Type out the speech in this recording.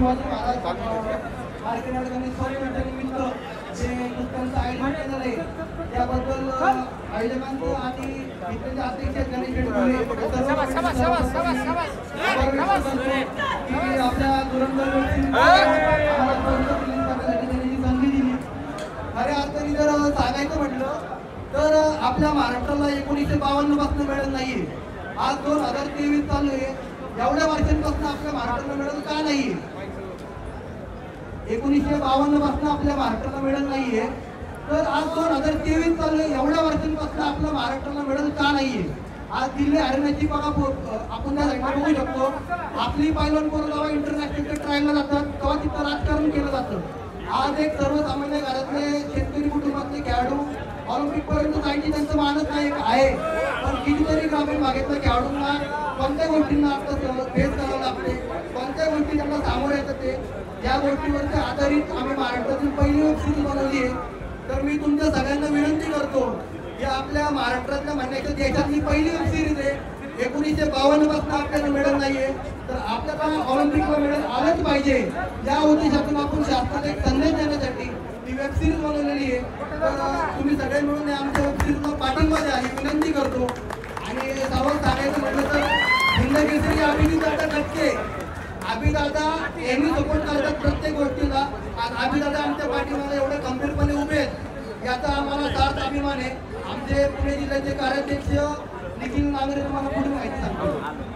शिवाजी महाराज निमित्त जे पुस्तकांचं आयोजन केलेलं आहे त्याबद्दल आयोजकांचं आणि मित्रांचे अध्यक्ष गणेश आपल्या धुरंधर संधी दिली. खऱ्या अर्थाने जर सांगायचं म्हटलं तर आपल्या महाराष्ट्राला 1952 पासून मिळत नाहीये. आज 2023 चालू आहे. एवढ्या वर्षांपासून आपल्या महाराष्ट्राला मिळत का नाहीये? 1952 पासून आपल्या महाराष्ट्राला मिळत नाहीये तर आज 2023 चालू आहे. एवढ्या वर्षांपासून आपल्या महाराष्ट्राला मिळत का नाहीये? आज दिल्ली हरियाणाची बघा आपण त्या साईडला बघू शकतो. आपली पैलवान पोरं जेव्हा इंटरनॅशनल ट्रायलला जातात तेव्हा तिथं राजकारण केलं जातं. आज एक सर्वसामान्य घरातले शेतकरी कुटुंबातले खेळाडू ऑलिम्पिक पर्यंत जायची त्यांचं मानस नाही आहे. पण कितीतरी ग्रामीण भागातल्या खेळाडूंना कोणत्या गोष्टींना फेस करावं लागते, कोणत्या गोष्टी त्यांना सामोरे येतात ते या गोष्टीवरती आधारित आम्ही महाराष्ट्रातील पहिली वेब सिरीज बनवली आहे. तर मी तुमच्या सगळ्यांना विनंती करतो की आपल्या महाराष्ट्रातल्या म्हणण्याच्या देशातली पहिली वेब सिरीज आहे. 1952 पासून आपल्याला मिळत नाहीये तर आपल्याला ऑलिम्पिकला मिळत आलंच पाहिजे. या उद्देशातून आपण शासनाला एक संदेश देण्यासाठी ही वेब सिरीज बनवलेली आहे. तर तुम्ही सगळे मिळून आमच्या वेब सिरीजला पाठिंबा द्या ही विनंती करतो. आणि सर्वात सांगायचं म्हटलं तर हिंदकेसरी अभिनेता टक्के अभिदादा नेहमी सपोर्ट करतात प्रत्येक गोष्टीला. आज अभिदादा आमच्या पाठीमागे एवढे गंभीरपणे उभे आहेत याचा आम्हाला सार्थ अभिमान आहे. आमचे पुणे जिल्ह्याचे कार्याध्यक्ष निखिल नागरे तुम्हाला पुढे माहिती सांगतो.